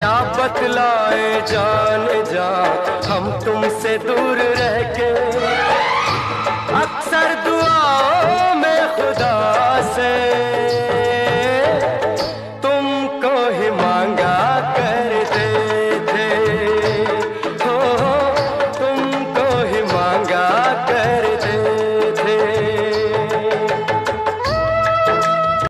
क्या बतलाए जान जा हम तुमसे दूर रह के।